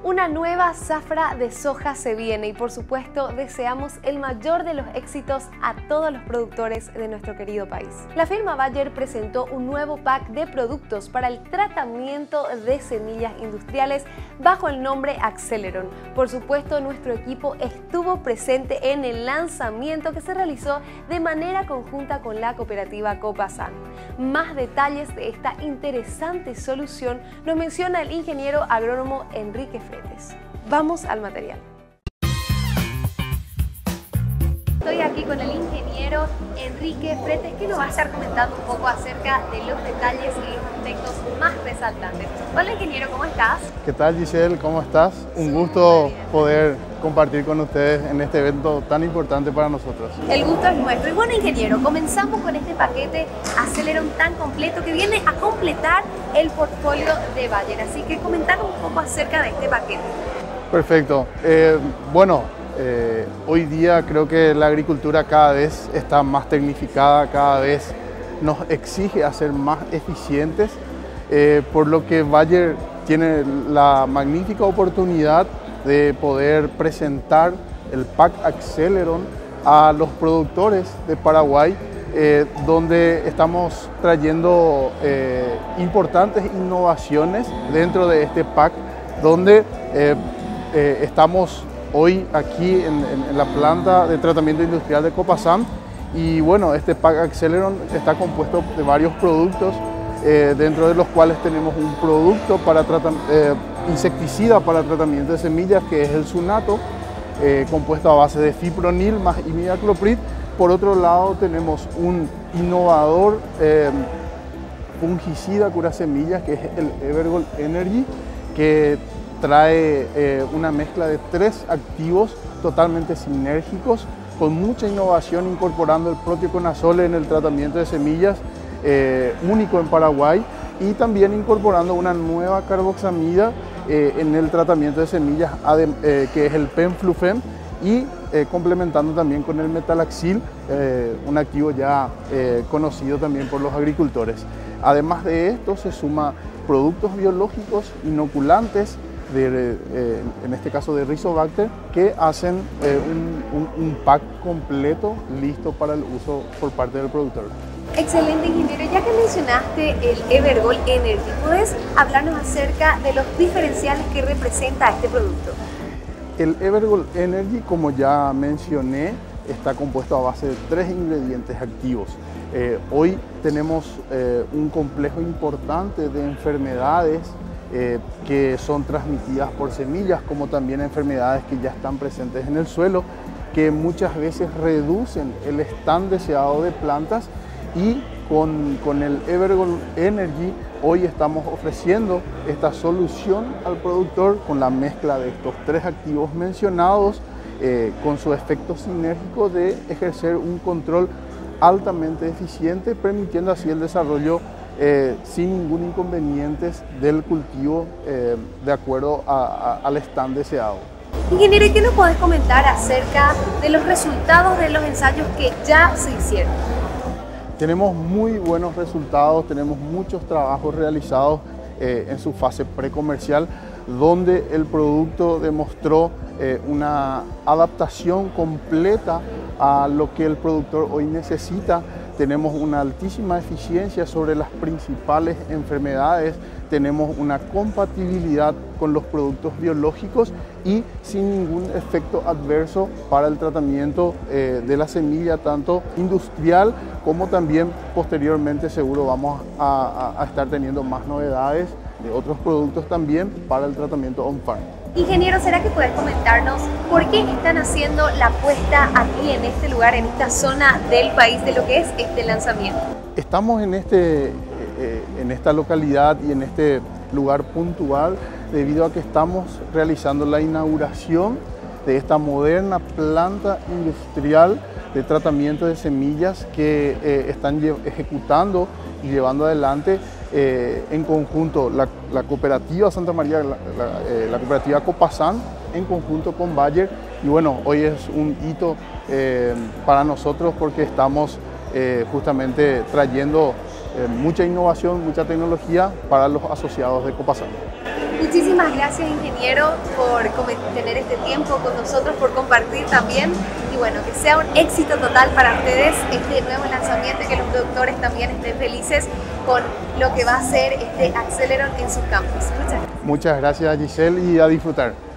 Una nueva zafra de soja se viene y por supuesto deseamos el mayor de los éxitos a todos los productores de nuestro querido país. La firma Bayer presentó un nuevo pack de productos para el tratamiento de semillas industriales bajo el nombre Acceleron. Por supuesto, nuestro equipo estuvo presente en el lanzamiento que se realizó de manera conjunta con la cooperativa Copasan. Más detalles de esta interesante solución nos menciona el ingeniero agrónomo Enrique Fretes. Vamos al material. Estoy aquí con el ingeniero Enrique Fretes, que nos va a estar comentando un poco acerca de los detalles y los aspectos más resaltantes. Hola ingeniero, ¿cómo estás? ¿Qué tal Giselle? ¿Cómo estás? Un gusto poder compartir con ustedes en este evento tan importante para nosotros. El gusto es nuestro. Y bueno ingeniero, comenzamos con este paquete Acceleron tan completo que viene a completar el portfolio de Bayer. Así que comentanos un poco acerca de este paquete. Perfecto. Hoy día creo que la agricultura cada vez está más tecnificada, cada vez nos exige a ser más eficientes, por lo que Bayer tiene la magnífica oportunidad de poder presentar el pack Acceleron a los productores de Paraguay, donde estamos trayendo importantes innovaciones dentro de este pack, donde estamos hoy aquí en la planta de tratamiento industrial de Copasan. Y bueno, este pack Acceleron está compuesto de varios productos, dentro de los cuales tenemos un producto para insecticida para tratamiento de semillas, que es el Sunato, compuesto a base de fipronil más imidacloprid. Por otro lado tenemos un innovador fungicida cura semillas, que es el Evergold Energy, que trae una mezcla de 3 activos totalmente sinérgicos, con mucha innovación, incorporando el proteoconazole en el tratamiento de semillas, único en Paraguay, y también incorporando una nueva carboxamida en el tratamiento de semillas, que es el Penflufen, y complementando también con el Metalaxil, un activo ya conocido también por los agricultores. Además de esto se suma productos biológicos inoculantes, en este caso de Rizobacter, que hacen un pack completo listo para el uso por parte del productor. Excelente ingeniero, ya que mencionaste el Evergold Energy, ¿puedes hablarnos acerca de los diferenciales que representa este producto? El Evergold Energy, como ya mencioné, está compuesto a base de 3 ingredientes activos. Hoy tenemos un complejo importante de enfermedades que son transmitidas por semillas, como también enfermedades que ya están presentes en el suelo, que muchas veces reducen el stand deseado de plantas, y con el Evergold Energy hoy estamos ofreciendo esta solución al productor con la mezcla de estos 3 activos mencionados, con su efecto sinérgico de ejercer un control altamente eficiente, permitiendo así el desarrollo sin ningún inconveniente del cultivo, de acuerdo al stand deseado. Ingeniero, ¿y qué nos podés comentar acerca de los resultados de los ensayos que ya se hicieron? Tenemos muy buenos resultados, tenemos muchos trabajos realizados en su fase precomercial, donde el producto demostró una adaptación completa a lo que el productor hoy necesita. Tenemos una altísima eficiencia sobre las principales enfermedades, tenemos una compatibilidad con los productos biológicos y sin ningún efecto adverso para el tratamiento de la semilla, tanto industrial como también posteriormente seguro vamos a estar teniendo más novedades de otros productos también para el tratamiento on-farm. Ingeniero, ¿será que puedes comentarnos por qué están haciendo la apuesta aquí en este lugar, en esta zona del país, de lo que es este lanzamiento? Estamos en esta localidad y en este lugar puntual debido a que estamos realizando la inauguración de esta moderna planta industrial de tratamiento de semillas que están ejecutando y llevando adelante en conjunto la cooperativa Santa María, la cooperativa Copasan, en conjunto con Bayer. Y bueno, hoy es un hito para nosotros porque estamos justamente trayendo mucha innovación, mucha tecnología para los asociados de Copasan. Muchísimas gracias, ingeniero, por tener este tiempo con nosotros, por compartir también. Y bueno, que sea un éxito total para ustedes este nuevo lanzamiento y que los productores también estén felices con lo que va a ser este Aceleron en sus campus. Muchas gracias. Muchas gracias, Giselle, y a disfrutar.